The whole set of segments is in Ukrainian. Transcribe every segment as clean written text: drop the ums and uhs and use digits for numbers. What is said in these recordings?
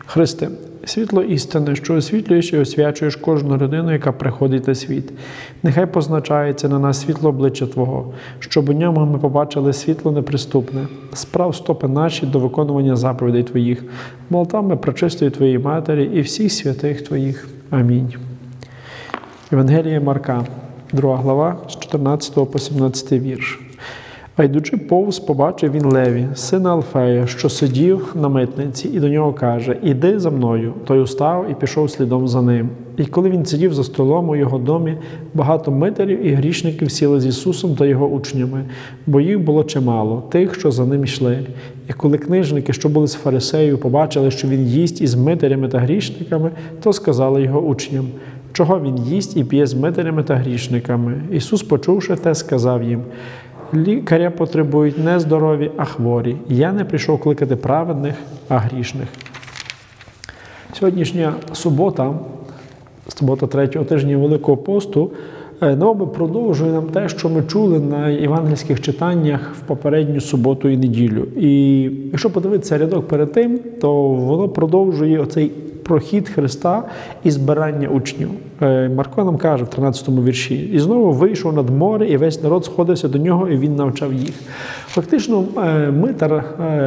Христе, світло істини, що освітлюєш і освячуєш кожну людину, яка приходить на світ. Нехай позначається на нас світло обличчя Твого, щоб у ньому ми побачили світло неприступне. Справ стопи наші до виконування заповідей Твоїх, молитвами пречистої Твоєї Матері і всіх святих Твоїх. Амінь. Євангеліє Марка, 2 глава, з 14 по 17 вірш. А йдучи повз, побачив він Леві, сина Алфея, що сидів на митниці, і до нього каже: «Іди за мною». Той устав і пішов слідом за ним. І коли він сидів за столом у його домі, багато митарів і грішників сіли з Ісусом та його учнями, бо їх було чимало, тих, що за ним йшли. І коли книжники, що були з фарисеїв, побачили, що він їсть із митарями та грішниками, то сказали його учням: «Чого він їсть і п'є з митарями та грішниками?» Ісус, почувши те, сказав їм: «Лікаря потребують не здорові, а хворі. Я не прийшов кликати праведних, а грішних». Сьогоднішня субота 3-го тижня Великого посту, продовжує нам те, що ми чули на євангельських читаннях в попередню суботу і неділю. І якщо подивитися рядок перед тим, то воно продовжує оцей прохід Христа і збирання учнів. Марко нам каже в 13-му вірші: «І знову вийшов над море, і весь народ сходився до нього, і він навчав їх». Фактично, митар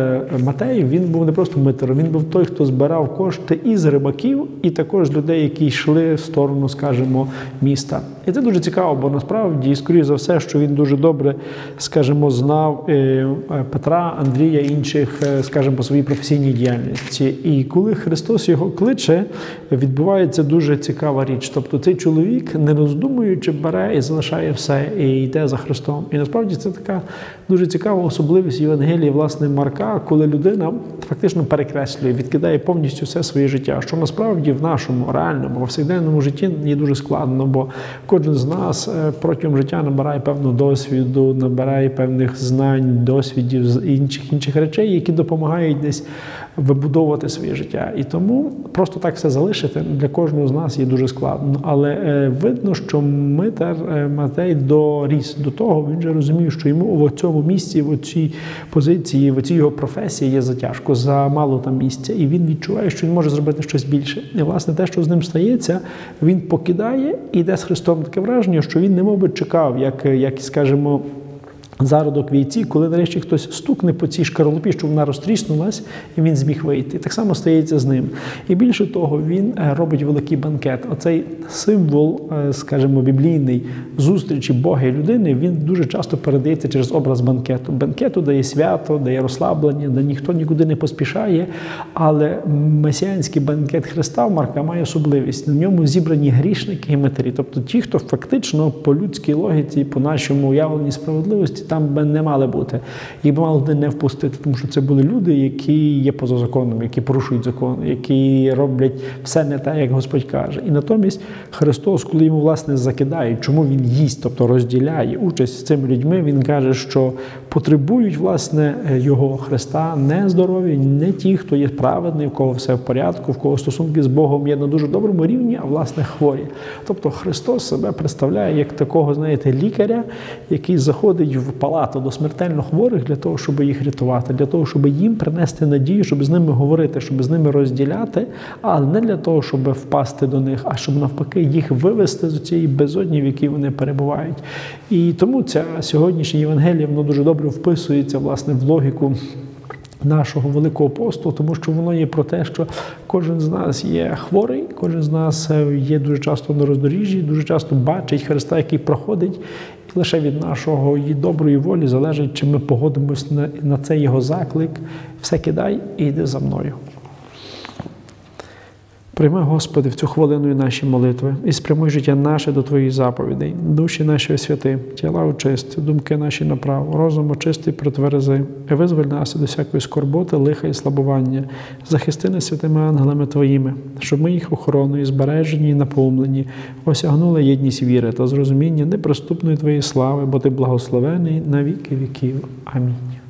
Матей, він був не просто митарем, він був той, хто збирав кошти і з рибаків, і також людей, які йшли в сторону, скажімо, міста. І це дуже цікаво, бо насправді, скоріше за все, що він дуже добре, скажімо, знав Петра, Андрія, інших, скажімо, по своїй професійній діяльності. І коли Христос його кличе, відбувається дуже цікава річ. Тобто цей чоловік, не роздумуючи, бере і залишає все, і йде за Христом. І насправді це така дуже цікава особливість Євангелії, власне, Марка, коли людина фактично перекреслює, відкидає повністю все своє життя, що насправді в нашому реальному, повсякденному житті є дуже складно, бо кожен з нас протягом життя набирає певного досвіду, набирає певних знань, досвідів з інших речей, які допомагають десь вибудовувати своє життя. І тому просто так все залишити для кожного з нас є дуже складно. Але видно, що митар Матей доріс до того, він же розумів, що йому в цьому місці, в цій позиції, в цій його професії є затяжко, замало там місця. І він відчуває, що він може зробити щось більше. І, власне, те, що з ним стається, він покидає і йде з Христом. Таке враження, що він немовби чекав, як скажімо, зародок війці, коли нарешті хтось стукне по цій шкаралупі, щоб вона розтріснулась, і він зміг вийти. Так само стається з ним. І більше того, він робить великий банкет. Оцей символ, скажімо, біблійний зустрічі Бога і людини, він дуже часто передається через образ банкету. Банкету, де є свято, де є розслаблення, де ніхто нікуди не поспішає, але месіанський банкет Христа в Марка має особливість. На ньому зібрані грішники і митарі, тобто ті, хто фактично по людській логіці, по нашому уявленні справедливості, там би не мали бути. Їх би мали не впустити, тому що це були люди, які є поза законом, які порушують закон, які роблять все не так, як Господь каже. І натомість Христос, коли йому, власне, закидають, чому він їсть, тобто розділяє участь з цими людьми, він каже, що потребують, власне, його Христа не здорові, не ті, хто є праведний, в кого все в порядку, в кого стосунки з Богом є на дуже доброму рівні, а, власне, хворі. Тобто Христос себе представляє як такого, знаєте, лікаря, який заходить в палату до смертельно хворих для того, щоб їх рятувати, для того, щоб їм принести надію, щоб з ними говорити, щоб з ними розділяти, але не для того, щоб впасти до них, а щоб навпаки їх вивести з цієї безодні, в якій вони перебувають. І тому ця сьогоднішня Євангелія, воно дуже добре вписується, власне, в логіку нашого Великого посту, тому що воно є про те, що кожен з нас є хворий, кожен з нас є дуже часто на роздоріжжі, дуже часто бачить Христа, який проходить, і лише від нашої доброї волі залежить, чи ми погодимось на цей його заклик: все кидай і йди за мною. Прийми, Господи, в цю хвилину і наші молитви, і спрямуй життя наше до Твоїх заповідей, душі наші освяти, тіла очисти, думки наші направ, розум очисти і протверези, і визволь нас від усякої скорботи, лиха і слабування, захисти нас святими ангелами Твоїми, щоб ми їх охороною, збережені і наповнені, осягнули єдність віри та зрозуміння неприступної Твоєї слави, бо Ти благословений на віки віків. Амінь.